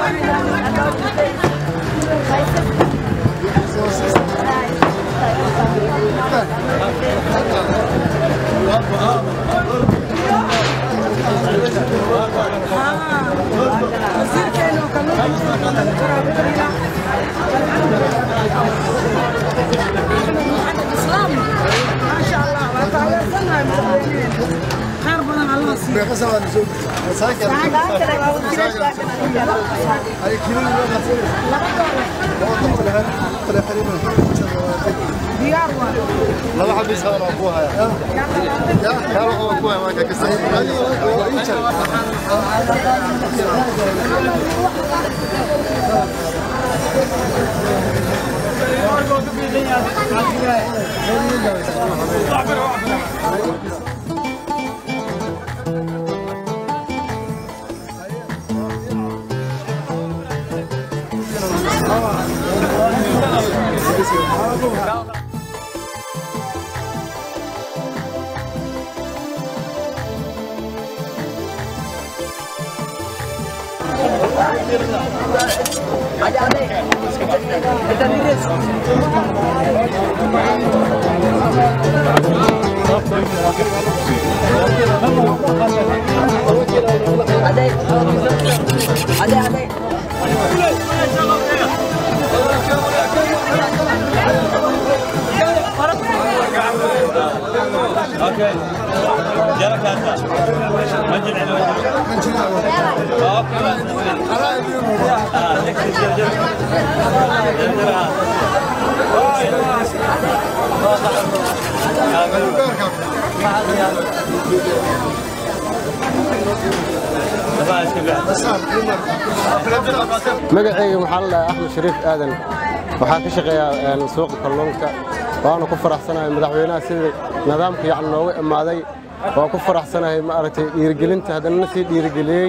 لا حد يسهر ابوها يا روح ابوها ما كسر اوكي جرك هذا مجد على magacayga waxaa la Axmed Shariif Aadan waxaa ka shaqeeyaa suuqa kalluunka waana ku faraxsanahay madaxweynaha sidii nidaamka yacni nooga imaaday waa ku faraxsanahay ma aragtay dhiirigelinta haddana sii dhiirigeliyey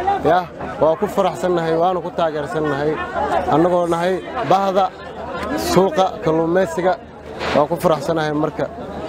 waa ku faraxsanahay waana ku taageersanahay annagoo nahay bahda suuqa kalluumaysiga waa ku faraxsanahay marka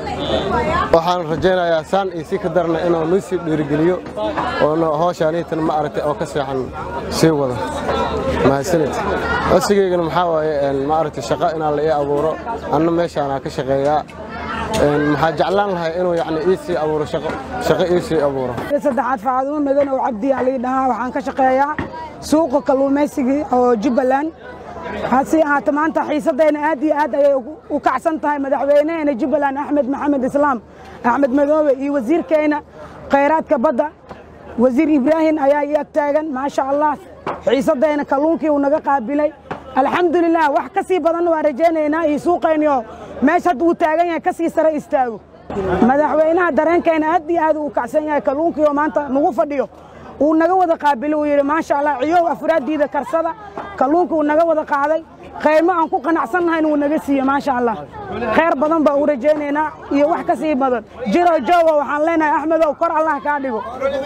waxaan rajaynayaa saan iyo si ka darna inuu noo sii dhiirigeliyo oo hawshaaniitan ma aragtay oo ka seexan sii wada mahadsanid asigeygana maxaa waaye ma aragtay shaqo inaan la ii abuuro anna meeshaana ka shaqeeyaa maxaa jeclaan lahay inuu yacni ii sii abuuro shaqo ii sii abuuro saddexaad Faadumo Madan oo Cabdi Ali dhahaa waxaan ka shaqeeyaa suuqa kalluumaysiga oo Jubbaland هاسي هاتمانتا حيصدين آدي وكعسن تاي مدحوينينا جبلان أحمد محمد إسلام أحمد مذوبي وزير كينا خيرات كبدا وزير إبراهيم أياي أكتاغن ما شاء الله حيصدين كلونكي ونغا قابلي الحمد لله wax kasii badan waa rajeynayna iyo suuqeynyo meesha uu taagan yahay kasii sare istaago madaxweynaha dareenkeena aad u kacsan yahay kalluunka iyo maanta nagu fadhiyo uu naga wada qaabilo uu yiri ma sha Allah ciyow afraadiida karsada kalluunka uu naga wada qaaday qiimo aan ku qanacsanahay inuu naga siiyo ma sha Allah khayr badan baa u rajeynayna iyo wax kasii badan jiro joogo waxaan leenahay Axmed oo kor Allah ka dhigo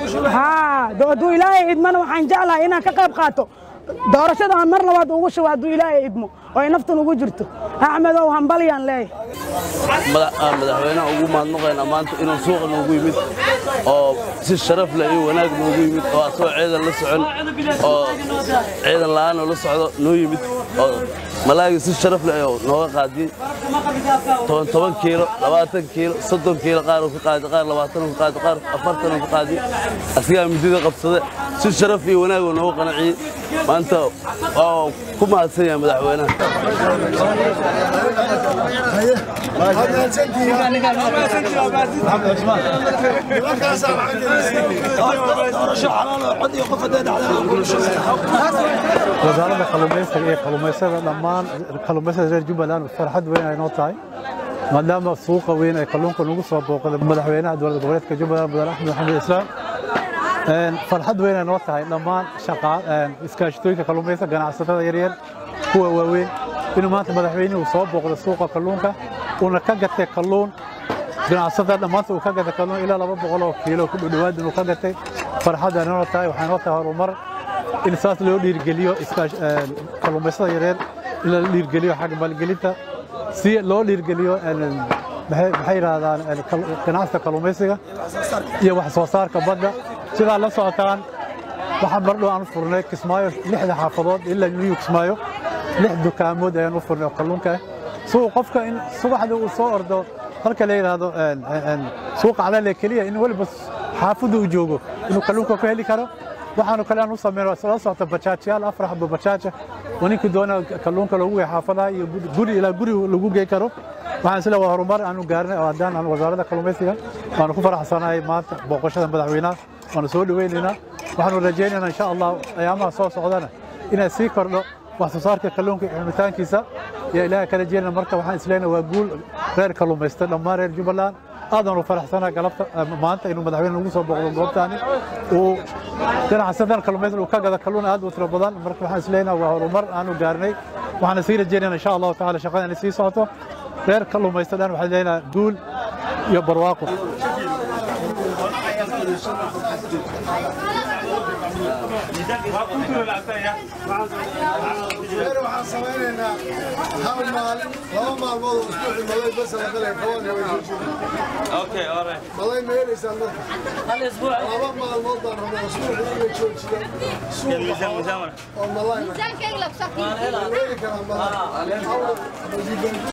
dooduu Ilaahay idman waxaan jeclahay inaan ka qayb qaato doorashada aan mar labaad ugu shawaado Ilaahay idmo oo naftan ugu jirto Axmed oo hambaliyaan leeyahay madaxweynaha ugu maadnaqayna maanta inuu suuqa noogu yimid oo si sharaf leh iyo wanaag noogu yimid oo soo ciidan la socon oo ciidan la'aan la socdo noo yimid oo malaagi si sharaf leh oo nooga qaadiyay 10 kiilo 20 kiilo 30 kiilo qaar uu ka qaadi qaar 20 ka qaadi qaar 40 ka qaadi asiga midida qabsaday si sharaf iyo wanaag nooga qanaciyay maanta oo ku mahadsan yahay madaxweynaha وزارة kalluumaysiga dhammaan kalluumaysiga reer Jubbaland farxad weyn ay noo tahay maadaama suuqa weyn ay kalluunka nagu soo booqday madaxweynaha dowladda goboleedka Jubbaland Mudane Axmed Maxamed Islaam farxad weyn ay noo tahay dhammaan iskaashatooyinka kalluumaysiga ganacsatada yaryar kuwa waaweyn inuu maanta madaxweynuhu soo booqdo suuqa kalluunka una ka gatay kalluun ganacsatada dhammaantood uu ka gatay kalluun ilaa 200 oo kiilo ku dhawaad inuu ka gatay farxad ay noo tahay waxay noo tahay horumar in saas loo dhiirigeliyo kalluumaysada yaryar in la dhiirigeliyo xagga maalgelinta si loo dhiirigeliyo maxay yiraahdaan ganacsiga kalluumaysiga iyo wax soo saarka badda sida la socotaan waxaan bardhow aan furnay Kismaayo 6 xaafadood ilaa New Kismaayo 6 dukaamood ayaan u furnay kalluunka soo qofka in subaxda uu soo ordo halka la yiraahdo suuqa calaale kaliya in walba xaafadu uu joogo inuu kalluunka ku heli karo waxaanu kale aan u sameeyo soo socota bajaajyaal afrax bajaaja waninka doona kalluunka lagu xaafadaha iyo guri ilaa guri lagu geey karo waxaan isla horumar aanu gaarnay oo hadaan aan wasaaradda kalluumaysiga waan ku faraxsanahay maanta booqashada madaxweynaha waan soo dhaweynaynaa waxaanu rajaynaynaa insha Allah ayaamaha soo socdana inay sii kordho wax soo saarka kalluunka iyo cunitaankiisa يا إلهي كلا جينا مركب وحنا إسلامنا وأقول غير كلهم يستلم ما غير جبلان هذا نو فرح سنة قلبت ما أنت إنه مدحوين نوصل بقول قلب ثاني وكان حسنا كلهم يدروا كذا كلون هذا وتربضان مركب وحنا إسلامنا ومر أنا وقارني وحنا سير جينا إن شاء الله تعالى شغالنا نسي صوته غير كلهم يستلم وحنا جينا دول يبرواقه waxaan samaynaynaa hal maalin laba maalmood oo isbuuci malay bas la qalay qabanay way joojiyeen okay all right malay ma helaysaa marka hal isbuuc laba maalmood baan rabaa isbuuci inay joojiyeen suuqa oo malay miisaankayga la saqay